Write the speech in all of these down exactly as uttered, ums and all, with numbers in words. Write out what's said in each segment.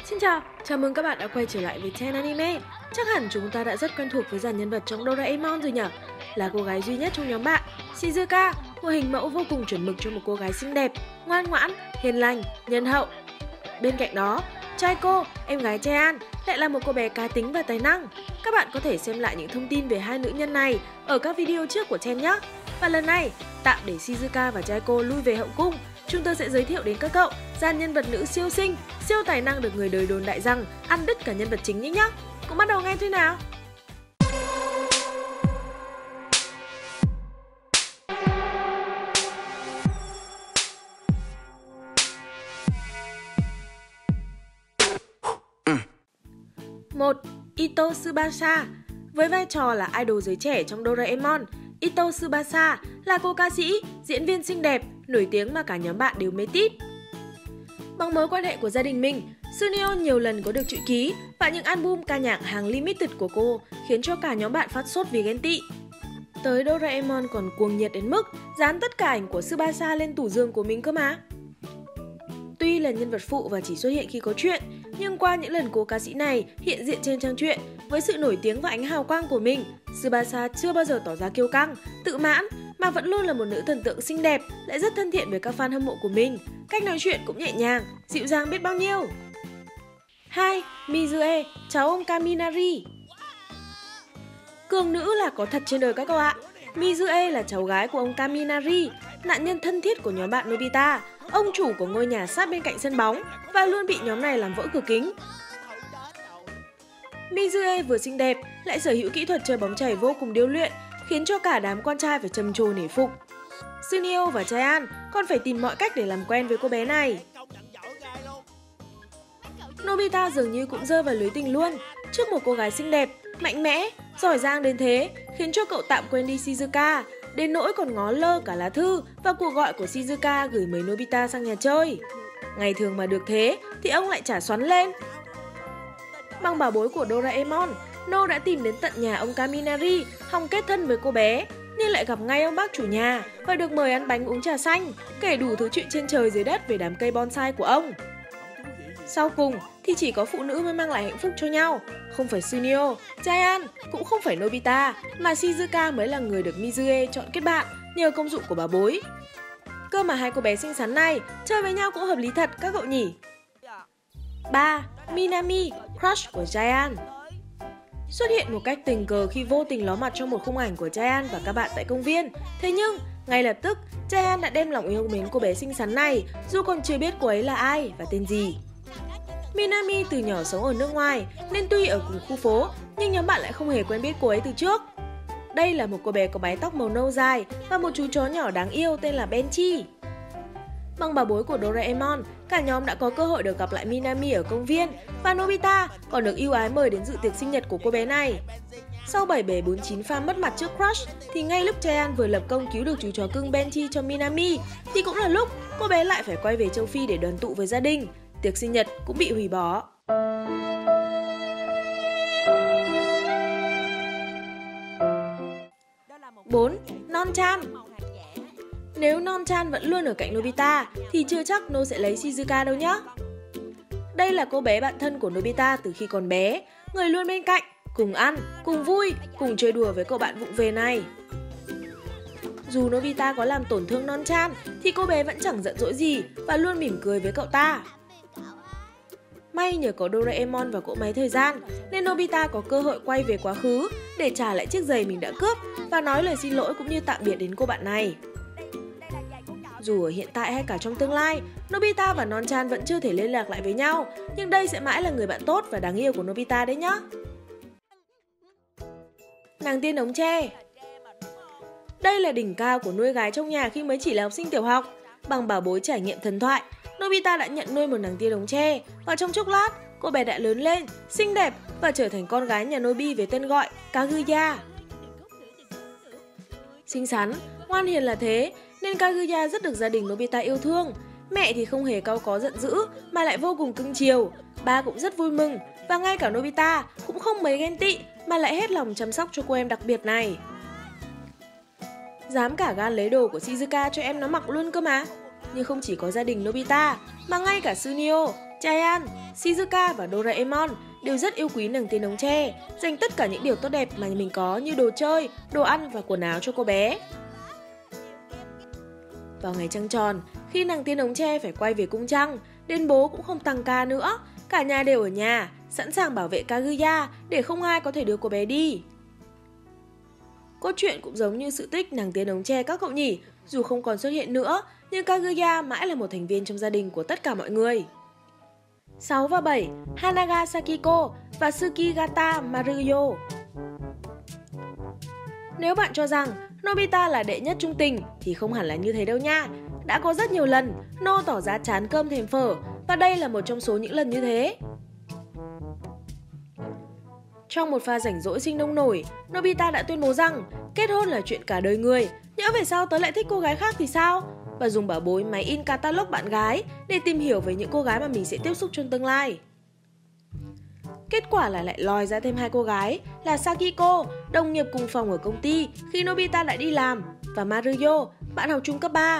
Xin chào, chào mừng các bạn đã quay trở lại với Ten Anime. Chắc hẳn chúng ta đã rất quen thuộc với dàn nhân vật trong Doraemon rồi nhỉ? Là cô gái duy nhất trong nhóm bạn, Shizuka, một hình mẫu vô cùng chuẩn mực cho một cô gái xinh đẹp, ngoan ngoãn, hiền lành, nhân hậu. Bên cạnh đó, Chaiko, em gái Chean, lại là một cô bé cá tính và tài năng. Các bạn có thể xem lại những thông tin về hai nữ nhân này ở các video trước của Ten nhé. Và lần này, tạm để Shizuka và Chaiko lui về hậu cung, chúng tôi sẽ giới thiệu đến các cậu dàn nhân vật nữ siêu xinh, siêu tài năng được người đời đồn đại rằng ăn đứt cả nhân vật chính nhé nhá. Cũng bắt đầu ngay thôi nào. một. Ito Tsubasa. Với vai trò là idol giới trẻ trong Doraemon, Ito Tsubasa là cô ca sĩ, diễn viên xinh đẹp, nổi tiếng mà cả nhóm bạn đều mê tít. Bằng mối quan hệ của gia đình mình, Sunio nhiều lần có được chữ ký và những album ca nhạc hàng limited của cô khiến cho cả nhóm bạn phát sốt vì ghen tị. Tới Doraemon còn cuồng nhiệt đến mức dán tất cả ảnh của Tsubasa lên tủ giường của mình cơ mà. Tuy là nhân vật phụ và chỉ xuất hiện khi có chuyện, nhưng qua những lần cô ca sĩ này hiện diện trên trang truyện với sự nổi tiếng và ánh hào quang của mình, Tsubasa chưa bao giờ tỏ ra kiêu căng, tự mãn mà vẫn luôn là một nữ thần tượng xinh đẹp, lại rất thân thiện với các fan hâm mộ của mình. Cách nói chuyện cũng nhẹ nhàng, dịu dàng biết bao nhiêu. hai. Mizue, cháu ông Kaminari. Cường nữ là có thật trên đời các cậu ạ. Mizue là cháu gái của ông Kaminari, nạn nhân thân thiết của nhóm bạn Nobita, ông chủ của ngôi nhà sát bên cạnh sân bóng và luôn bị nhóm này làm vỡ cửa kính. Mizue vừa xinh đẹp, lại sở hữu kỹ thuật chơi bóng chày vô cùng điêu luyện, khiến cho cả đám con trai phải trầm trồ nể phục. Sunio và Chean còn phải tìm mọi cách để làm quen với cô bé này. Nobita dường như cũng rơi vào lưới tình luôn, trước một cô gái xinh đẹp, mạnh mẽ, giỏi giang đến thế, khiến cho cậu tạm quên đi Shizuka, đến nỗi còn ngó lơ cả lá thư và cuộc gọi của Shizuka gửi mấy Nobita sang nhà chơi. Ngày thường mà được thế thì ông lại chả xoắn lên. Bằng bảo bối của Doraemon, No đã tìm đến tận nhà ông Kaminari hòng kết thân với cô bé, nhưng lại gặp ngay ông bác chủ nhà và được mời ăn bánh uống trà xanh, kể đủ thứ chuyện trên trời dưới đất về đám cây bonsai của ông. Sau cùng thì chỉ có phụ nữ mới mang lại hạnh phúc cho nhau, không phải Sunio, Chean, cũng không phải Nobita, mà Shizuka mới là người được Mizue chọn kết bạn nhờ công dụng của bảo bối. Cơ mà hai cô bé xinh xắn này chơi với nhau cũng hợp lý thật các cậu nhỉ. ba. Minami, crush của Chean. Xuất hiện một cách tình cờ khi vô tình ló mặt trong một khung ảnh của Chean và các bạn tại công viên. Thế nhưng, ngay lập tức, Chean đã đem lòng yêu mến cô bé xinh xắn này, dù còn chưa biết cô ấy là ai và tên gì. Minami từ nhỏ sống ở nước ngoài, nên tuy ở cùng khu phố, nhưng nhóm bạn lại không hề quen biết cô ấy từ trước. Đây là một cô bé có mái tóc màu nâu dài và một chú chó nhỏ đáng yêu tên là Benchi. Bằng bảo bối của Doraemon, cả nhóm đã có cơ hội được gặp lại Minami ở công viên và Nobita còn được ưu ái mời đến dự tiệc sinh nhật của cô bé này. Sau bảy bể bốn chín pha mất mặt trước crush thì ngay lúc Chean vừa lập công cứu được chú chó cưng Benchi cho Minami thì cũng là lúc cô bé lại phải quay về châu Phi để đoàn tụ với gia đình. Tiệc sinh nhật cũng bị hủy bỏ. bốn. Non-chan. Nếu Non-chan vẫn luôn ở cạnh Nobita thì chưa chắc No sẽ lấy Shizuka đâu nhá. Đây là cô bé bạn thân của Nobita từ khi còn bé, người luôn bên cạnh, cùng ăn, cùng vui, cùng chơi đùa với cậu bạn vụng về này. Dù Nobita có làm tổn thương Non-chan thì cô bé vẫn chẳng giận dỗi gì và luôn mỉm cười với cậu ta. May nhờ có Doraemon và cỗ máy thời gian nên Nobita có cơ hội quay về quá khứ để trả lại chiếc giày mình đã cướp và nói lời xin lỗi cũng như tạm biệt đến cô bạn này. Dù ở hiện tại hay cả trong tương lai, Nobita và Non-chan vẫn chưa thể liên lạc lại với nhau, nhưng đây sẽ mãi là người bạn tốt và đáng yêu của Nobita đấy nhá. Nàng tiên ống tre. Đây là đỉnh cao của nuôi gái trong nhà khi mới chỉ là học sinh tiểu học. Bằng bảo bối trải nghiệm thần thoại, Nobita đã nhận nuôi một nàng tiên ống tre và trong chốc lát, cô bé đã lớn lên, xinh đẹp và trở thành con gái nhà Nobi với tên gọi Kaguya. Xinh xắn, ngoan hiền là thế nên Kaguya rất được gia đình Nobita yêu thương. Mẹ thì không hề cau có giận dữ mà lại vô cùng cưng chiều. Ba cũng rất vui mừng và ngay cả Nobita cũng không mấy ghen tị mà lại hết lòng chăm sóc cho cô em đặc biệt này. Dám cả gan lấy đồ của Shizuka cho em nó mặc luôn cơ mà. Nhưng không chỉ có gia đình Nobita, mà ngay cả Sunio, Giant, Shizuka và Doraemon đều rất yêu quý nàng tiên ống tre, dành tất cả những điều tốt đẹp mà mình có như đồ chơi, đồ ăn và quần áo cho cô bé. Vào ngày trăng tròn, khi nàng tiên ống tre phải quay về cung trăng, đến bố cũng không tăng ca nữa, cả nhà đều ở nhà, sẵn sàng bảo vệ Kaguya để không ai có thể đưa cô bé đi. Cốt truyện cũng giống như sự tích nàng tiên ống tre các cậu nhỉ, dù không còn xuất hiện nữa, nhưng Kaguya mãi là một thành viên trong gia đình của tất cả mọi người. sáu và bảy, Hanaga Sakiko và Tsukigata Maruyo. Nếu bạn cho rằng Nobita là đệ nhất trung tình thì không hẳn là như thế đâu nha. Đã có rất nhiều lần No tỏ ra chán cơm thèm phở, và đây là một trong số những lần như thế. Trong một pha rảnh rỗi sinh nông nổi, Nobita đã tuyên bố rằng kết hôn là chuyện cả đời người, nhỡ về sau tớ lại thích cô gái khác thì sao? Và dùng bảo bối máy in catalog bạn gái để tìm hiểu về những cô gái mà mình sẽ tiếp xúc trong tương lai. Kết quả là lại lòi ra thêm hai cô gái là Sakiko, đồng nghiệp cùng phòng ở công ty khi Nobita lại đi làm, và Maruyo, bạn học chung cấp ba.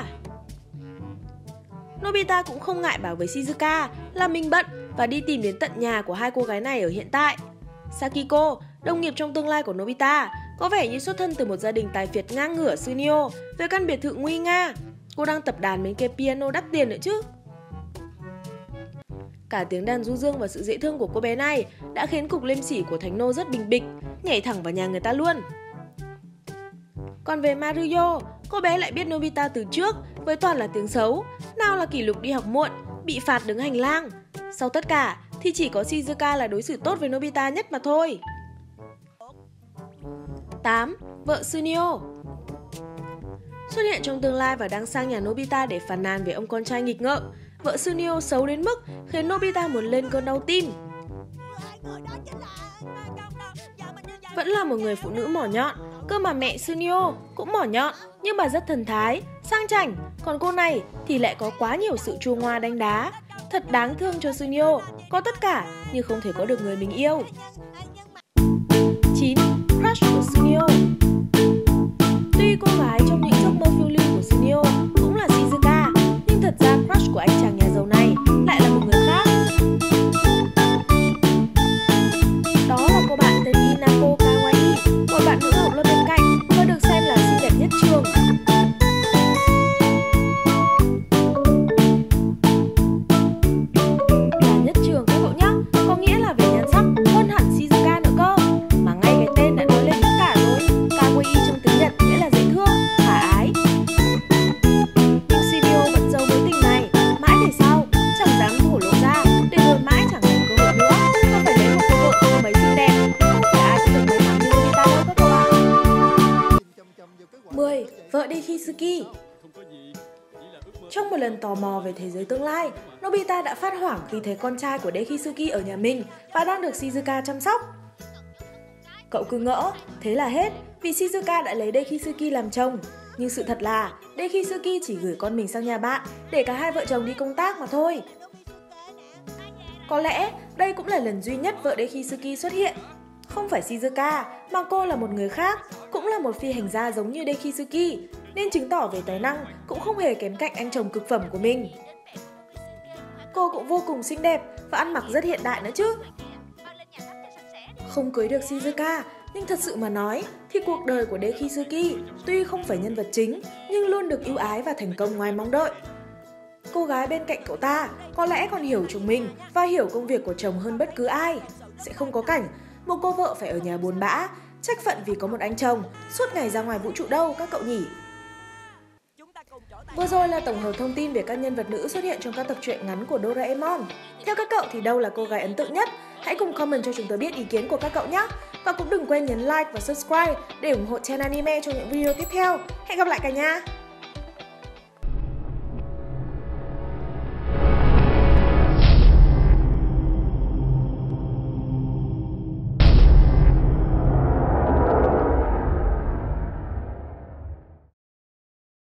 Nobita cũng không ngại bảo với Shizuka là mình bận và đi tìm đến tận nhà của hai cô gái này ở hiện tại. Sakiko, đồng nghiệp trong tương lai của Nobita, có vẻ như xuất thân từ một gia đình tài phiệt ngang ngửa Sunio về căn biệt thự nguy nga. Cô đang tập đàn mấy cái piano đắt tiền nữa chứ. Cả tiếng đàn du dương và sự dễ thương của cô bé này đã khiến cục liêm sỉ của Thánh Nô rất bình bịch, nhảy thẳng vào nhà người ta luôn. Còn về Maruyo, cô bé lại biết Nobita từ trước với toàn là tiếng xấu, nào là kỷ lục đi học muộn, bị phạt đứng hành lang. Sau tất cả thì chỉ có Shizuka là đối xử tốt với Nobita nhất mà thôi. tám. Vợ Sunio. Xuất hiện trong tương lai và đang sang nhà Nobita để phàn nàn về ông con trai nghịch ngợm, vợ Sunio xấu đến mức khiến Nobita muốn lên cơn đau tim. Vẫn là một người phụ nữ mỏ nhọn, cơ mà mẹ Sunio cũng mỏ nhọn, nhưng mà rất thần thái, sang chảnh. Còn cô này thì lại có quá nhiều sự chua ngoa đánh đá. Thật đáng thương cho Sunio, có tất cả nhưng không thể có được người mình yêu. chín. Crush của Sunio. Tuy cô gái trong những giấc mơ phiêu lưu của Sunio cũng là Shizuka, nhưng thật ra crush của anh chàng nhà giàu này lại là một người khác. Đó là cô bạn tên Hinako Kawaii, một bạn nữ học lớp bên cạnh và được xem là xinh đẹp nhất trường. Là nhất trường các cậu nhá, có nghĩa là về nhan sắc hơn hẳn Shizuka nữa cơ. Mà ngay cái tên đã nói lên tất cả rồi. Kawaii trong tiếng Nhật nghĩa là dễ thương, khả ái. Nhưng Sunio vẫn giấu mối tình này mãi về sau, chẳng dám thổ lộ ra để rồi mãi chẳng có cơ hội nữa. Nó phải lấy một cô vợ không mấy xinh đẹp, không phải ai cũng được may mắn như Nobita đâu các cậu ạ. mười. Vợ Dekisuki. Trong một lần tò mò về thế giới tương lai, Nobita đã phát hoảng khi thấy con trai của Dekisuki ở nhà mình và đang được Shizuka chăm sóc. Cậu cứ ngỡ, thế là hết, vì Shizuka đã lấy Dekisuki làm chồng. Nhưng sự thật là Dekisuki chỉ gửi con mình sang nhà bạn để cả hai vợ chồng đi công tác mà thôi. Có lẽ đây cũng là lần duy nhất vợ Dekisuki xuất hiện. Không phải Shizuka, mà cô là một người khác, cũng là một phi hành gia giống như Dekisuki, nên chứng tỏ về tài năng cũng không hề kém cạnh anh chồng cực phẩm của mình. Cô cũng vô cùng xinh đẹp và ăn mặc rất hiện đại nữa chứ. Không cưới được Shizuka, nhưng thật sự mà nói thì cuộc đời của Dekisuki tuy không phải nhân vật chính nhưng luôn được ưu ái và thành công ngoài mong đợi. Cô gái bên cạnh cậu ta có lẽ còn hiểu chồng mình và hiểu công việc của chồng hơn bất cứ ai. Sẽ không có cảnh một cô vợ phải ở nhà buồn bã, trách phận vì có một anh chồng suốt ngày ra ngoài vũ trụ đâu các cậu nhỉ. Vừa rồi là tổng hợp thông tin về các nhân vật nữ xuất hiện trong các tập truyện ngắn của Doraemon. Theo các cậu thì đâu là cô gái ấn tượng nhất? Hãy cùng comment cho chúng tôi biết ý kiến của các cậu nhé. Và cũng đừng quên nhấn like và subscribe để ủng hộ channel anime trong những video tiếp theo. Hẹn gặp lại cả nhà!